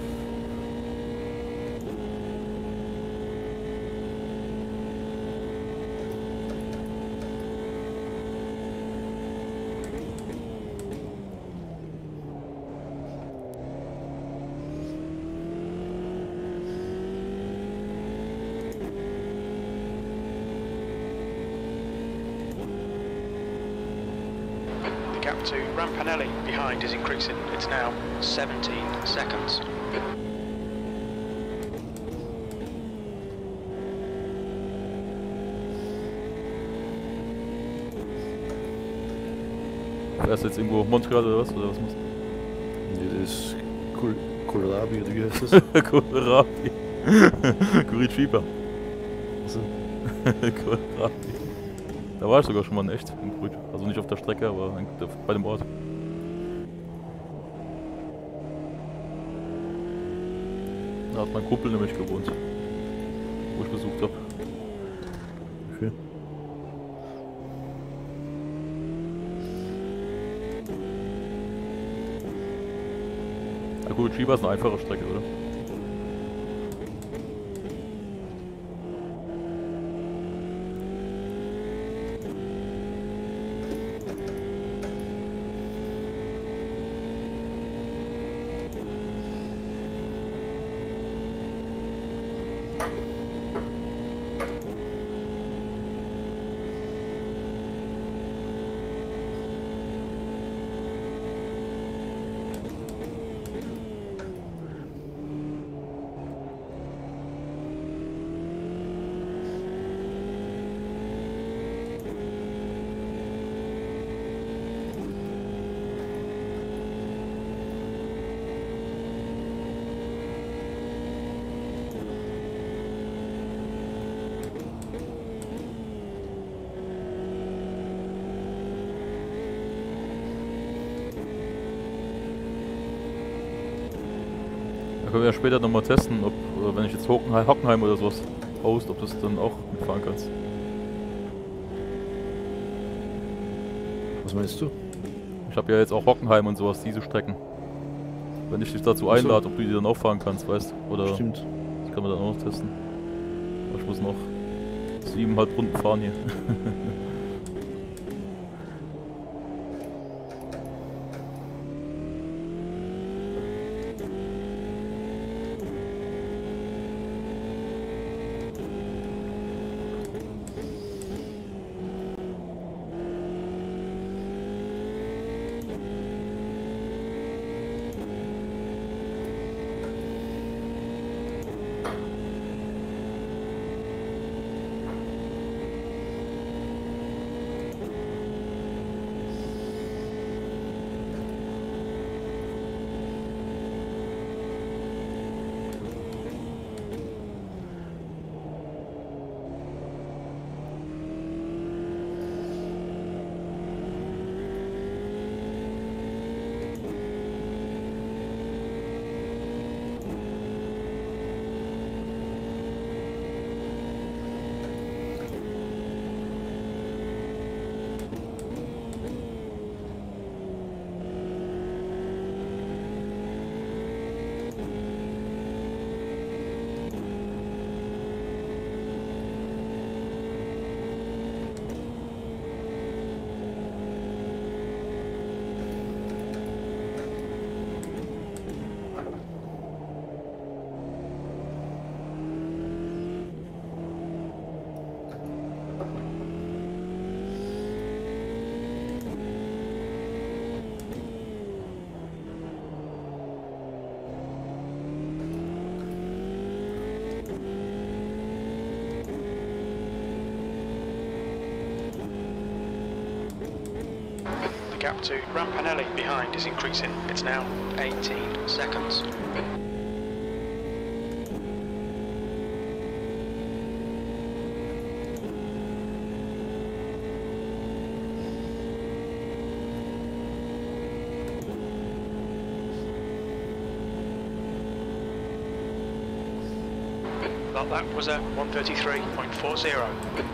The gap to Rampanelli behind is increasing. It's now 17 seconds. Fährst du jetzt irgendwo Montreal oder was? Oder was machst du? Nee, das ist Kohlrabi oder wie heißt das? Kohlrabi. Curitiba. Also, Kohlrabi. Da war ich sogar schon mal in echt. Also nicht auf der Strecke, aber bei dem Ort. Da hat mein Kumpel nämlich gewohnt. Wo ich besucht habe. okay. Ja, Curitiba ist eine einfache Strecke, oder? Da können wir ja später nochmal testen, ob, wenn ich jetzt Hockenheim oder sowas post, ob du es dann auch mitfahren kannst. Was meinst du? Ich habe ja jetzt auch Hockenheim und sowas, diese Strecken. Wenn ich dich dazu einlade, ob du die dann auch fahren kannst, weißt du? Oder Stimmt. das kann man dann auch noch testen. muss noch 7,5 Runden fahren hier. The gap to Rampanelli behind is increasing. It's now 18 seconds. That was a 1:33.40.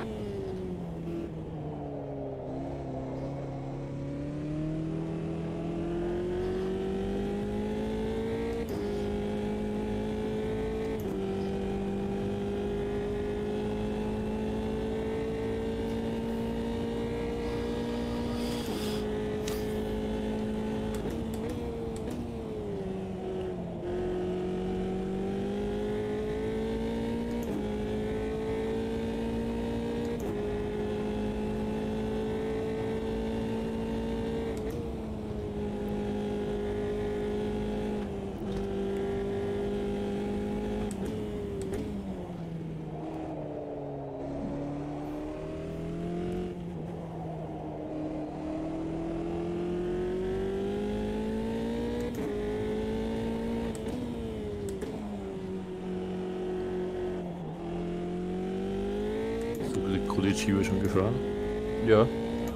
Kuritschiba schon gefahren? Ja.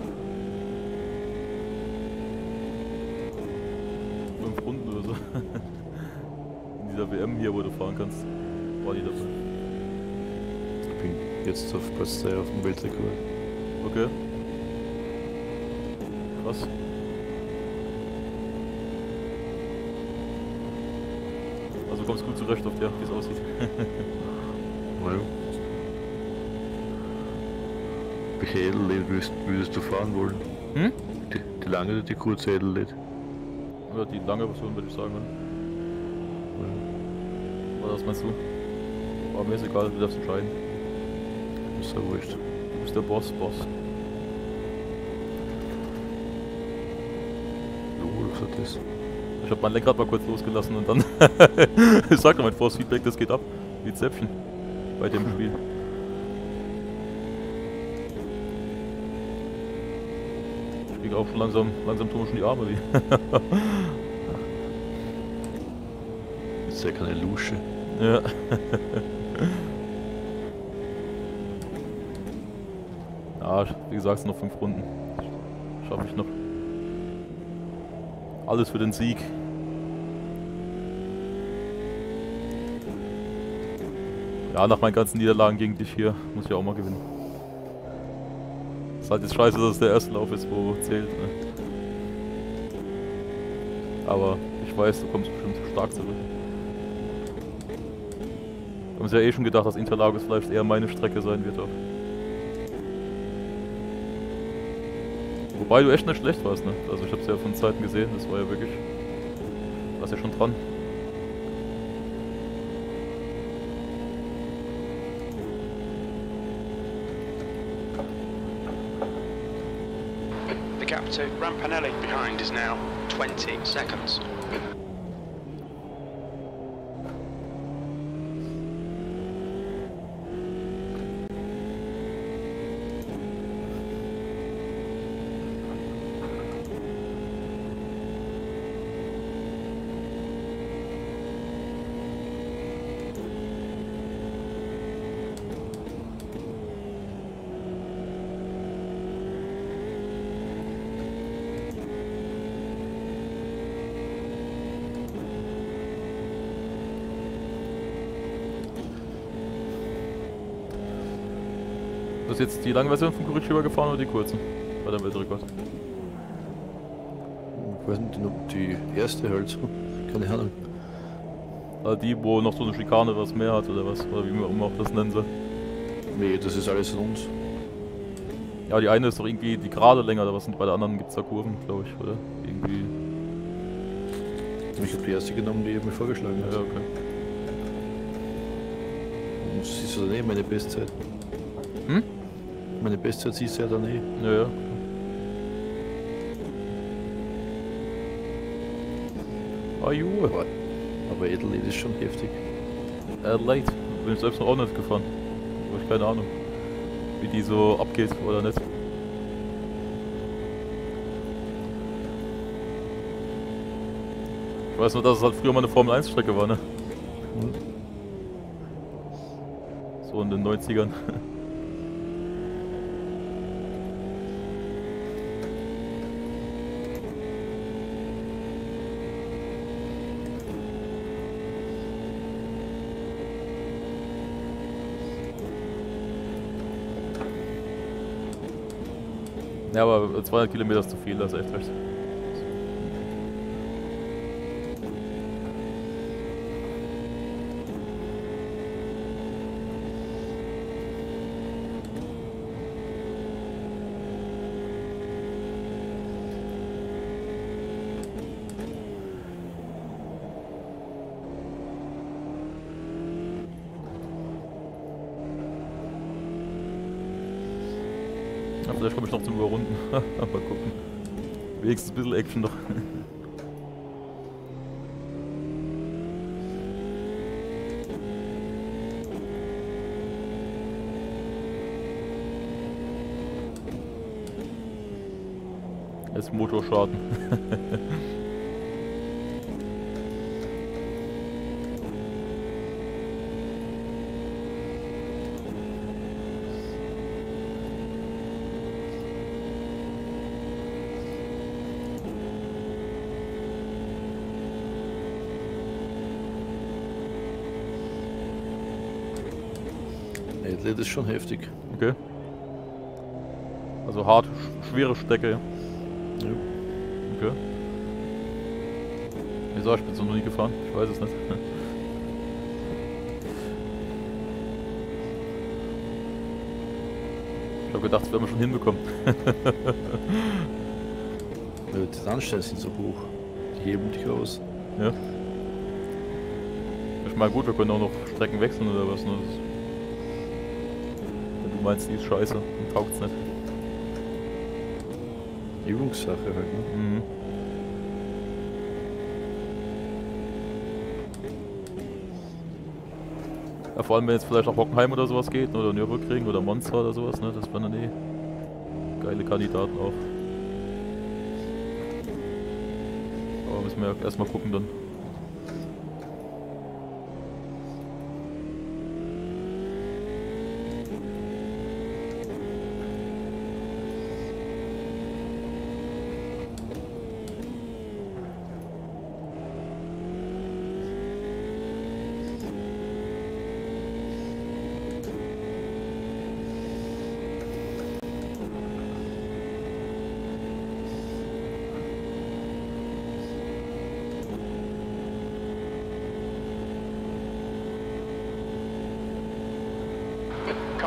5 Runden oder so. In dieser WM hier, wo du fahren kannst, war die dabei. Ich bin jetzt auf Platz 2 auf dem Weltrekord. Okay. Krass. Also kommst gut zurecht auf der, wie es aussieht. Naja. Welche Edelled würdest du fahren wollen? Hm? Die lange oder die kurze Edelled? Oder die lange Version, würde ich sagen. Oder was meinst du? Aber mir ist egal, du darfst entscheiden. Ist ja wurscht. Du bist der Boss. Was hat das? Ich hab mein Lenkrad mal kurz losgelassen und dann ich sag doch mein Force Feedback, das geht ab. Wie Zäpfchen bei dem Spiel. Ich krieg auch schon langsam tun mir schon die Arme weh. Ist ja keine Lusche. Ja. Ja, wie gesagt, es sind noch 5 Runden. Schaffe ich noch. Alles für den Sieg. Ja, nach meinen ganzen Niederlagen gegen dich hier muss ich auch mal gewinnen. Ist halt jetzt scheiße, dass es der erste Lauf ist, wo zählt. Ne? Aber ich weiß, du kommst bestimmt stark zurück. uns ja eh schon gedacht, dass Interlagos vielleicht eher meine Strecke sein wird auch. Wobei du echt nicht schlecht warst, ne? Also ich hab's ja von Zeiten gesehen, das war ja wirklich... warst ja schon dran. The gap to Rampanelli behind is now 20 seconds. Du hast jetzt die lange Version von Curitiba gefahren oder die kurzen? Bei der Weltrekord. Ich weiß nicht, ob die erste halt so. Keine Ahnung. Also die, wo noch so eine Schikane was mehr hat oder was? Oder wie man auch das nennen soll. Nee, das ist alles rund. Ja, die eine ist doch irgendwie die gerade länger, oder was? Und bei der anderen gibt es da Kurven, glaube ich, oder? Irgendwie. Ich habe die erste genommen, die mir vorgeschlagen hat. Ja, okay. Und siehst du dann eh meine Bestzeit. Hm? Meine Bestzeit siehst du ja dann eh. Ja, ja. Aju. Aber Adelaide ist schon heftig. Adelaide. Bin ich selbst noch auch nicht gefahren. Hab ich keine Ahnung, wie die so abgeht oder nicht. Ich weiß nur, dass es halt früher mal eine Formel 1 Strecke war, ne? Hm. So in den 90ern. Ja, aber 200 Kilometer ist zu viel, da ist echt recht. Ja, vielleicht komme ich noch zum Überrunden. Mal gucken. Wenigstens ein bisschen Action noch. Jetzt Motorschaden. Adelaide ist schon heftig. Okay. Also hart, schwere Strecke. Ja. Okay. Wieso? Ich bin so noch nie gefahren. Ich weiß es nicht. Ich habe gedacht, das werden wir schon hinbekommen. Die Anstellen sind so hoch. Die heben dich aus. Ja. Ich meine, gut, wir können auch noch Strecken wechseln oder was. Ne? Wenn du meinst, die ist scheiße, dann taugt's nicht. Übungssache halt, ne? Mhm. Ja, vor allem wenn jetzt vielleicht auch Hockenheim oder sowas geht, oder Nürburgring oder Monza oder sowas, ne? Das wären dann eh geile Kandidaten auch. Aber müssen wir ja erstmal gucken dann.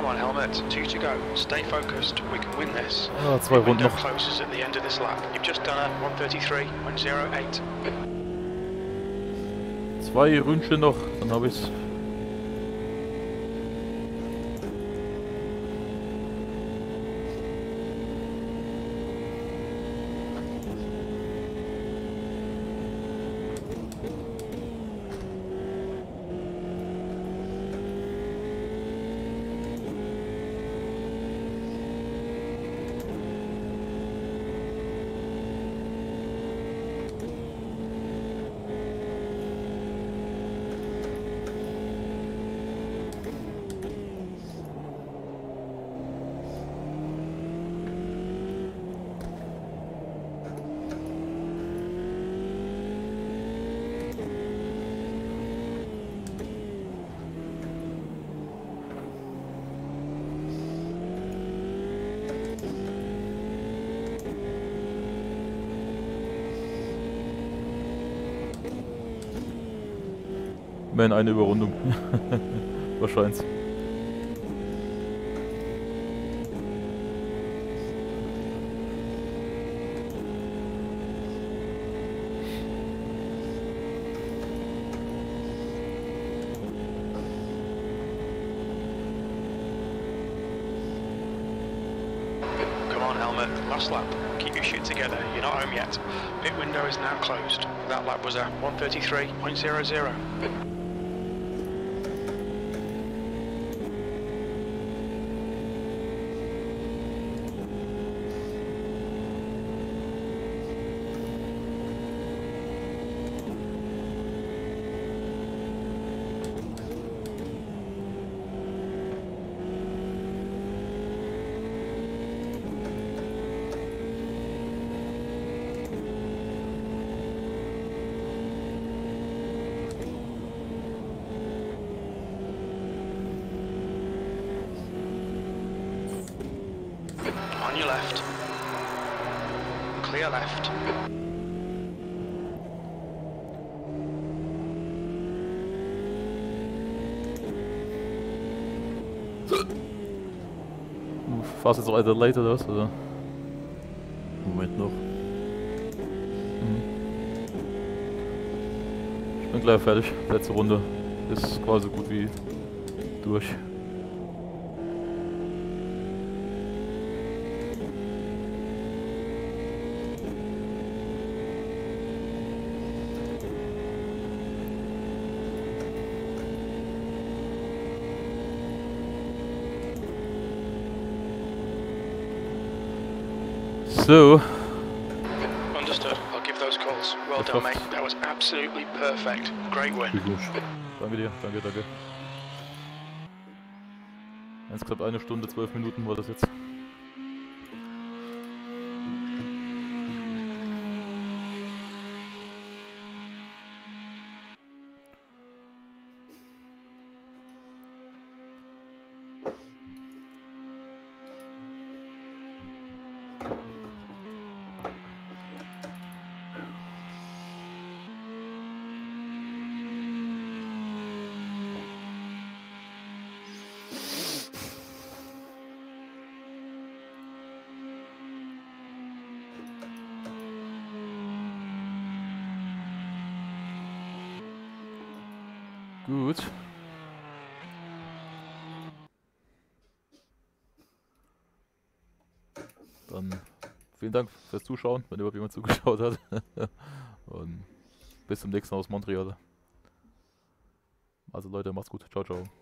on, Helmet. 2 to go. Stay focused. We can win this. Ah, 2 Runden Window noch. closes at the end of this lap. You've just done a 1:33.08. 2 Ründchen noch, dann habe ich's. Immerhin eine Überrundung. Wahrscheinlich. Come on, Helmet. Last lap. Keep your shit together. You're not home yet. Pit window is now closed. That lap was a 1:33.00. On your left. Clear left. Du fährst jetzt auch Alter Late oder was? Oder? Moment noch. Ich bin gleich fertig. Letzte Runde ist quasi so gut wie durch. So. Understood. I'll give those calls. Well done, mate. That was absolutely perfect. Great win. Danke dir, danke, danke. Insgesamt 1 Stunde, 12 Minuten war das jetzt. Gut. Dann vielen Dank fürs Zuschauen, wenn überhaupt jemand zugeschaut hat. Und bis zum nächsten Mal aus Montreal. Also Leute, macht's gut. Ciao, ciao.